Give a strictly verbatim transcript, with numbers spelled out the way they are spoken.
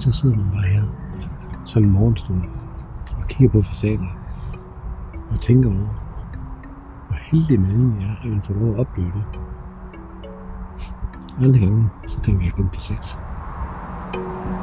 så sidder man bare her, sådan en morgenstund, og kigger på facaden, og tænker over, hvor heldig man egentlig er, at man får lov at opleve det. Alle gange, så tænker jeg kun på sex.